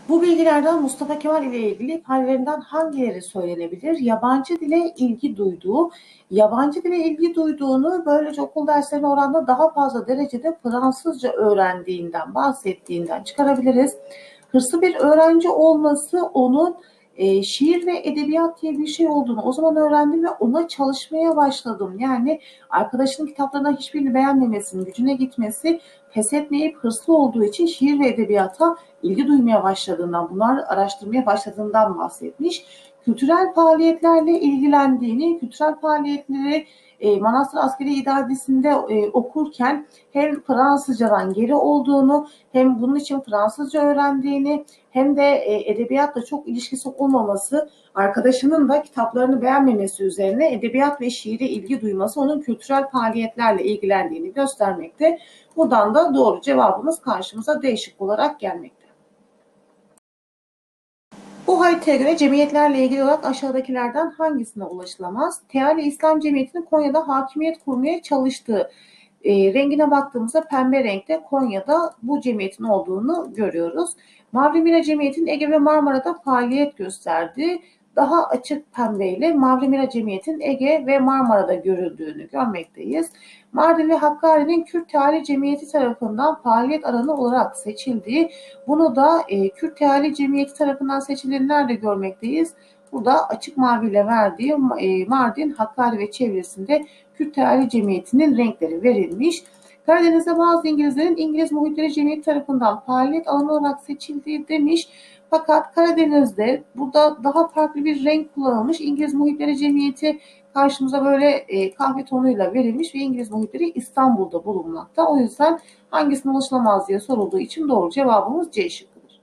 Bu bilgilerden Mustafa Kemal ile ilgili hallerinden hangileri söylenebilir? Yabancı dile ilgi duyduğu, yabancı dile ilgi duyduğunu böylece okul derslerine oranla daha fazla derecede Fransızca öğrendiğinden, bahsettiğinden çıkarabiliriz. Hırslı bir öğrenci olması onun şiir ve edebiyat diye bir şey olduğunu o zaman öğrendim ve ona çalışmaya başladım. Yani arkadaşının kitaplarından hiçbirini beğenmemesinin gücüne gitmesi, pes etmeyip hırslı olduğu için şiir ve edebiyata ilgi duymaya başladığından, bunları araştırmaya başladığından bahsetmiş. Kültürel faaliyetlerle ilgilendiğini, kültürel faaliyetleri Manastır Askeri İdaresi'nde okurken hem Fransızcadan geri olduğunu, hem bunun için Fransızca öğrendiğini, hem de edebiyatla çok ilişkisi olmaması, arkadaşının da kitaplarını beğenmemesi üzerine edebiyat ve şiire ilgi duyması onun kültürel faaliyetlerle ilgilendiğini göstermekte. Buradan da doğru cevabımız karşımıza D şıkkı olarak gelmekte. Bu haritaya göre cemiyetlerle ilgili olarak aşağıdakilerden hangisine ulaşılamaz? Teali İslam Cemiyeti'nin Konya'da hakimiyet kurmaya çalıştığı, rengine baktığımızda pembe renkte Konya'da bu cemiyetin olduğunu görüyoruz. Mavi Mira Cemiyeti'nin Ege ve Marmara'da faaliyet gösterdiği, daha açık pembeyle Mavi Mira Cemiyeti'nin Ege ve Marmara'da görüldüğünü görmekteyiz. Mardin ve Hakkari'nin Kürt Teali Cemiyeti tarafından faaliyet alanı olarak seçildiği, bunu da Kürt Teali Cemiyeti tarafından seçildiğini nerede görmekteyiz? Burada açık maviyle verdiği Mardin, Hakkari ve çevresinde Kürt Teali Cemiyeti'nin renkleri verilmiş. Karadeniz'de bazı İngilizlerin İngiliz Muhitleri Cemiyeti tarafından faaliyet alanı olarak seçildiği demiş. Fakat Karadeniz'de burada daha farklı bir renk kullanılmış. İngiliz Muhitleri Cemiyeti karşımıza böyle kahve tonuyla verilmiş ve İngiliz Muhitleri İstanbul'da bulunmakta. O yüzden hangisine ulaşılamaz diye sorulduğu için doğru cevabımız C şıkkıdır.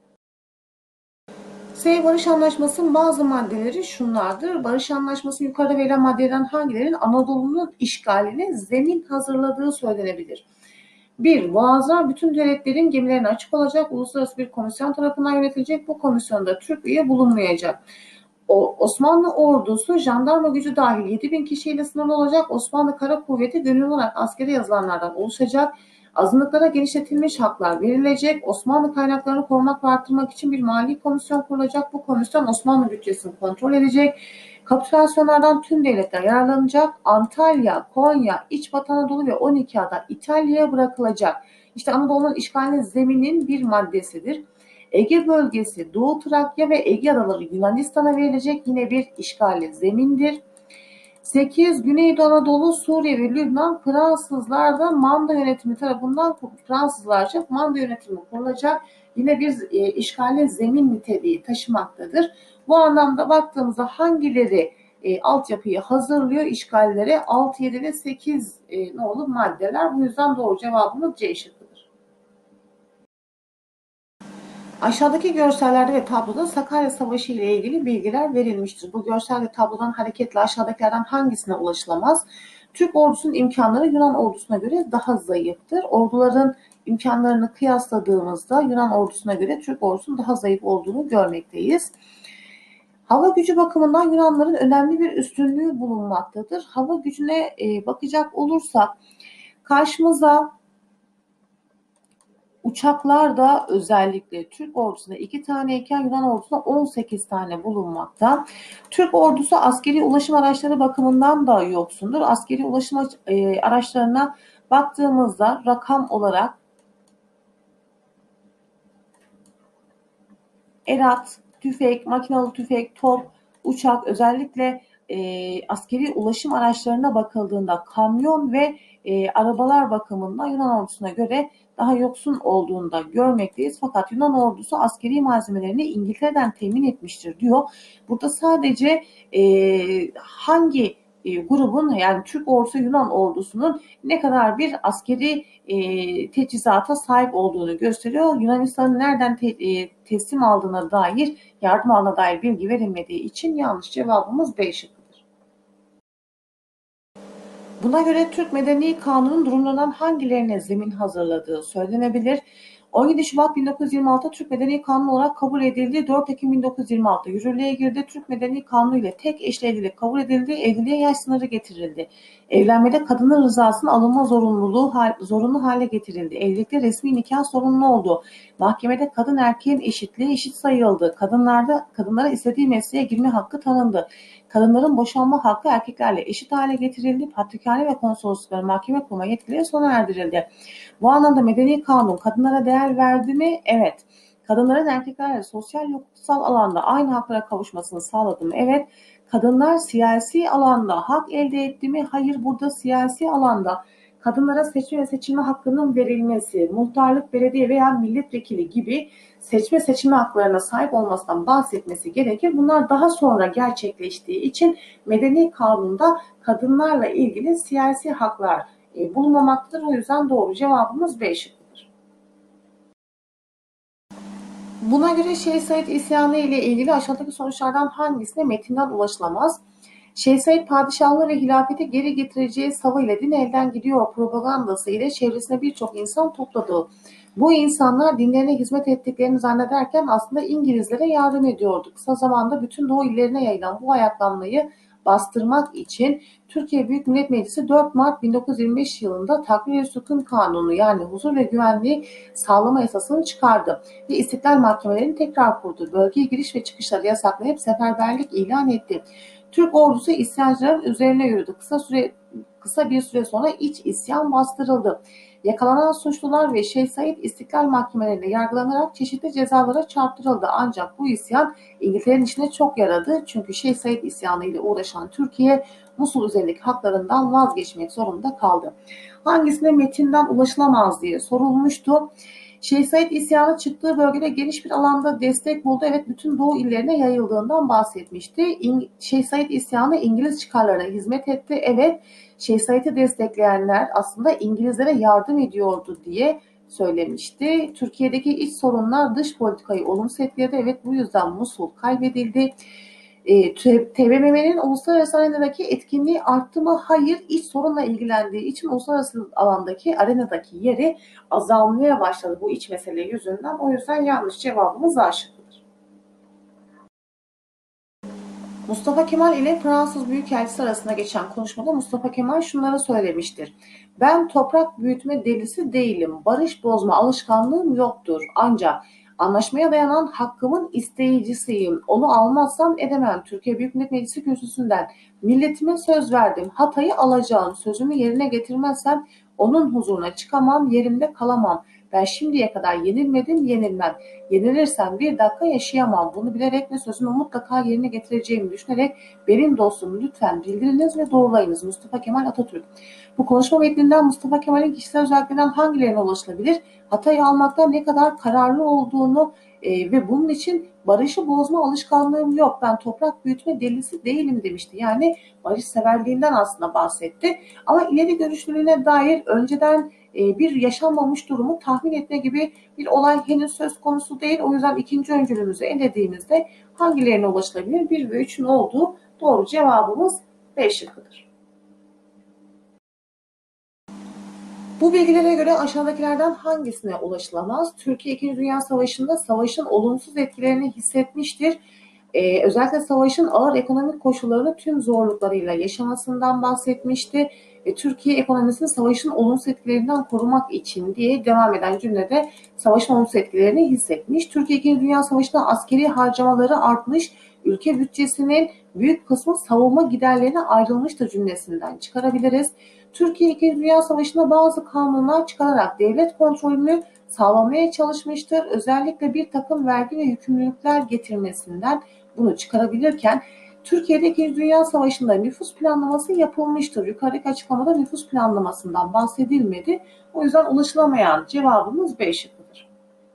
S. Barış Anlaşması'nın bazı maddeleri şunlardır. Barış Anlaşması yukarıda verilen maddelerden hangilerinin Anadolu'nun işgaline zemin hazırladığı söylenebilir? 1. Boğazlar bütün devletlerin gemilerine açık olacak. Uluslararası bir komisyon tarafından yönetilecek. Bu komisyonda Türk üye bulunmayacak. Osmanlı ordusu jandarma gücü dahil 7.000 kişiyle sınırlı olacak. Osmanlı Kara Kuvveti gönüllü olarak askere yazılanlardan oluşacak. Azınlıklara genişletilmiş haklar verilecek. Osmanlı kaynaklarını korumak ve arttırmak için bir mali komisyon kurulacak. Bu komisyon Osmanlı bütçesini kontrol edecek. Kapitülasyonlardan tüm devletler yararlanacak. Antalya, Konya, İç Batı Anadolu ve 12 ada İtalya'ya bırakılacak. İşte Anadolu'nun işgalinin zeminin bir maddesidir. Ege bölgesi, Doğu Trakya ve Ege adaları Yunanistan'a verilecek, yine bir işgali zemindir. 8. Güneydoğu Anadolu, Suriye ve Lübnan Fransızlarda manda yönetimi tarafından Fransızlarca manda yönetimi kurulacak. Yine bir işgali zemin niteliği taşımaktadır. Bu anlamda baktığımızda hangileri altyapıyı hazırlıyor işgallere? 6, 7 ve 8 nolu maddeler. Bu yüzden doğru cevabımız C şıkkıdır. Aşağıdaki görsellerde ve tabloda Sakarya Savaşı ile ilgili bilgiler verilmiştir. Bu görsel ve tablodan hareketle aşağıdakilerden hangisine ulaşılamaz? Türk ordusunun imkanları Yunan ordusuna göre daha zayıftır. Orduların imkanlarını kıyasladığımızda Yunan ordusuna göre Türk ordusunun daha zayıf olduğunu görmekteyiz. Hava gücü bakımından Yunanların önemli bir üstünlüğü bulunmaktadır. Hava gücüne bakacak olursak karşımıza uçaklarda özellikle Türk ordusunda 2 taneyken Yunan ordusunda 18 tane bulunmakta. Türk ordusu askeri ulaşım araçları bakımından da yoksundur. Askeri ulaşım araçlarına baktığımızda rakam olarak erat, tüfek, makinalı tüfek, top, uçak, özellikle askeri ulaşım araçlarına bakıldığında kamyon ve arabalar bakımından Yunan ordusuna göre daha yoksun olduğunu da görmekteyiz. Fakat Yunan ordusu askeri malzemelerini İngiltere'den temin etmiştir diyor. Burada sadece hangi grubun, yani Türk ordusu Yunan ordusunun ne kadar bir askeri teçhizata sahip olduğunu gösteriyor. Yunanistan'ın nereden teslim aldığına dair, yardım aldığına dair bilgi verilmediği için yanlış cevabımız B şıkkıdır. Buna göre Türk Medeni Kanunu'nun durumlarından hangilerine zemin hazırladığı söylenebilir? 17 Şubat 1926 Türk Medeni Kanunu olarak kabul edildi. 4 Ekim 1926 yürürlüğe girdi. Türk Medeni Kanunu ile tek eşli evlilik kabul edildi. Evliliğe yaş sınırı getirildi. Evlenmede kadının rızasının alınma zorunlu hale getirildi. Evlilikte resmi nikah zorunlu oldu. Mahkemede kadın erkeğin eşitliği eşit sayıldı. Kadınlara istediği mesleğe girme hakkı tanındı. Kadınların boşanma hakkı erkeklerle eşit hale getirildi. Patrikhane ve konsoloslukların mahkeme kurma yetkileri sona erdirildi. Bu anlamda medeni kanun kadınlara değer verdi mi? Evet. Kadınların erkeklerle sosyal hukuksal alanda aynı haklara kavuşmasını sağladı mı? Evet. Kadınlar siyasi alanda hak elde etti mi? Hayır. Burada siyasi alanda kadınlara seçme ve seçilme hakkının verilmesi, muhtarlık, belediye veya milletvekili gibi seçme haklarına sahip olmasından bahsetmesi gerekir. Bunlar daha sonra gerçekleştiği için medeni kanunda kadınlarla ilgili siyasi haklar bulunmamaktadır. O yüzden doğru cevabımız B şıkkıdır. Buna göre Şeyh Said isyanı ile ilgili aşağıdaki sonuçlardan hangisine metinden ulaşılamaz? Şeyh Said padişahlığı ve hilafeti geri getireceği savıyla din elden gidiyor propagandası ile çevresine birçok insan topladı. Bu insanlar dinlerine hizmet ettiklerini zannederken aslında İngilizlere yardım ediyordu. Kısa zamanda bütün Doğu illerine yayılan bu ayaklanmayı bastırmak için Türkiye Büyük Millet Meclisi 4 Mart 1925 yılında Takvir-i Sükun Kanunu yani huzur ve güvenliği sağlama yasasını çıkardı ve istiklal mahkemelerini tekrar kurdu. Bölgeye giriş ve çıkışları yasaklayıp seferberlik ilan etti. Türk ordusu isyancıların üzerine yürüdü. Kısa bir süre sonra iç isyan bastırıldı. Yakalanan suçlular ve Şeyh Said istiklal mahkemelerinde yargılanarak çeşitli cezalara çarptırıldı. Ancak bu isyan İngiltere'nin içine çok yaradı. Çünkü Şeyh Said isyanı ile uğraşan Türkiye Musul üzerindeki haklarından vazgeçmek zorunda kaldı. Hangisine metinden ulaşılamaz diye sorulmuştu. Şeyh Said isyanı çıktığı bölgede geniş bir alanda destek buldu. Evet, bütün Doğu illerine yayıldığından bahsetmişti. Şeyh Said isyanı İngiliz çıkarlarına hizmet etti. Evet, Şeyh Said'i destekleyenler aslında İngilizlere yardım ediyordu diye söylemişti. Türkiye'deki iç sorunlar dış politikayı olumsuz etkiledi. Evet, bu yüzden Musul kaybedildi. TBMM'nin uluslararası arenadaki etkinliği arttı mı? Hayır. İç sorunla ilgilendiği için uluslararası alandaki arenadaki yeri azalmaya başladı bu iç mesele yüzünden. O yüzden yanlış cevabımız A şıkkıdır. Mustafa Kemal ile Fransız Büyükelçisi arasında geçen konuşmada Mustafa Kemal şunları söylemiştir. Ben toprak büyütme delisi değilim. Barış bozma alışkanlığım yoktur. Ancak anlaşmaya dayanan hakkımın isteyicisiyim. Onu almazsam edemem. Türkiye Büyük Millet Meclisi kürsüsünden milletime söz verdim. Hatay'ı alacağım. Sözümü yerine getirmezsem onun huzuruna çıkamam, yerimde kalamam. Ben şimdiye kadar yenilmedim, yenilmem. Yenilirsem bir dakika yaşayamam. Bunu bilerek ve sözümü mutlaka yerine getireceğimi düşünerek benim dostumu lütfen bildiriniz ve doğrulayınız. Mustafa Kemal Atatürk. Bu konuşma metninden Mustafa Kemal'in kişisel özelliklerinden hangilerine ulaşılabilir? Hatay'ı almakta ne kadar kararlı olduğunu ve bunun için barışı bozma alışkanlığım yok. Ben toprak büyütme delisi değilim demişti. Yani barış severliğinden aslında bahsetti. Ama ileri görüşlülüğüne dair önceden bir yaşanmamış durumu tahmin etme gibi bir olay henüz söz konusu değil. O yüzden ikinci öncülümüzü elediğimizde hangilerine ulaşılabilir? 1 ve 3'ün olduğu doğru cevabımız B şıkkıdır. Bu bilgilere göre aşağıdakilerden hangisine ulaşılamaz? Türkiye 2. Dünya Savaşı'nda savaşın olumsuz etkilerini hissetmiştir. Özellikle savaşın ağır ekonomik koşullarını tüm zorluklarıyla yaşamasından bahsetmişti. Türkiye ekonomisini savaşın olumsuz etkilerinden korumak için diye devam eden cümlede savaşın olumsuz etkilerini hissetmiş. Türkiye 2. Dünya Savaşı'nda askeri harcamaları artmış, ülke bütçesinin büyük kısmı savunma giderlerine ayrılmıştır cümlesinden çıkarabiliriz. Türkiye 2. Dünya Savaşı'nda bazı kanunlar çıkararak devlet kontrolünü sağlamaya çalışmıştır. Özellikle bir takım vergi ve yükümlülükler getirmesinden bunu çıkarabilirken Türkiye'de 2. Dünya Savaşı'nda nüfus planlaması yapılmıştır. Yukarıdaki açıklamada nüfus planlamasından bahsedilmedi. O yüzden ulaşılamayan cevabımız B şıkkıdır.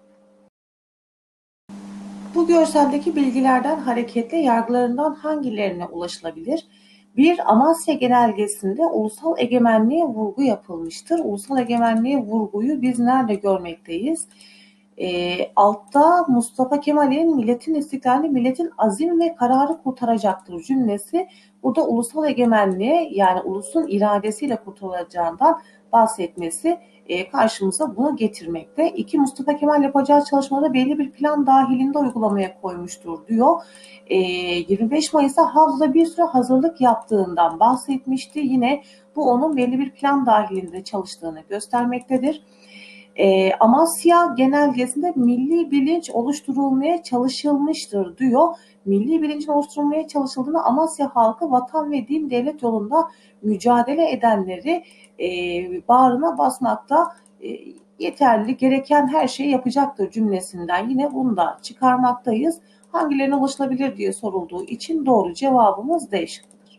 Bu görseldeki bilgilerden hareketle yargılarından hangilerine ulaşılabilir? 1. Amasya Genelgesi'nde ulusal egemenliğe vurgu yapılmıştır. Ulusal egemenliğe vurguyu biz nerede görmekteyiz? Altta Mustafa Kemal'in milletin istiklalini milletin azim ve kararı kurtaracaktır cümlesi. Burada ulusal egemenliğe yani ulusun iradesiyle kurtulacağından bahsetmesi karşımıza bunu getirmekte. 2. Mustafa Kemal yapacağı çalışmaları belli bir plan dahilinde uygulamaya koymuştur diyor. 25 Mayıs'ta Havza'da bir süre hazırlık yaptığından bahsetmişti. Yine Bu onun belli bir plan dahilinde çalıştığını göstermektedir. Amasya genelgesinde milli bilinç oluşturulmaya çalışılmıştır diyor. Milli bilincin oluşturulmaya çalışıldığını, Amasya halkı vatan ve din devlet yolunda mücadele edenleri bağrına basmakta, yeterli gereken her şeyi yapacaktır cümlesinden yine bunu da çıkarmaktayız. Hangilerine ulaşılabilir diye sorulduğu için doğru cevabımız D şıkkıdır.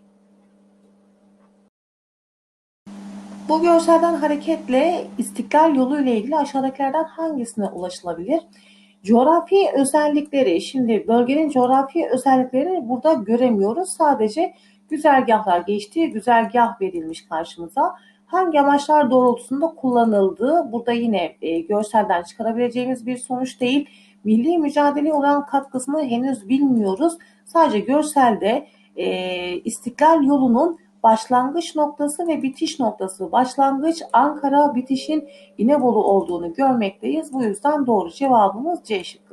Bu görselden hareketle İstiklal Yolu ile ilgili aşağıdakilerden hangisine ulaşılabilir? Coğrafi özellikleri, şimdi bölgenin coğrafi özelliklerini burada göremiyoruz. Sadece güzergahlar, geçtiği güzergah verilmiş karşımıza. Hangi amaçlar doğrultusunda kullanıldığı burada yine görselden çıkarabileceğimiz bir sonuç değil. Milli mücadeleye olan katkısını henüz bilmiyoruz. Sadece görselde İstiklal Yolu'nun başlangıç noktası ve bitiş noktası. Başlangıç Ankara, bitişin İnebolu olduğunu görmekteyiz. Bu yüzden doğru cevabımız C şıkkı.